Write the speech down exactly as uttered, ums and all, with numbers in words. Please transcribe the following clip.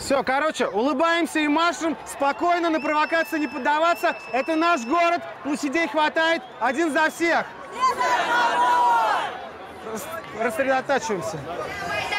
Все, короче, улыбаемся и машем, спокойно, на провокации не поддаваться. Это наш город, площадей хватает, один за всех. Рас... Рассредотачиваемся.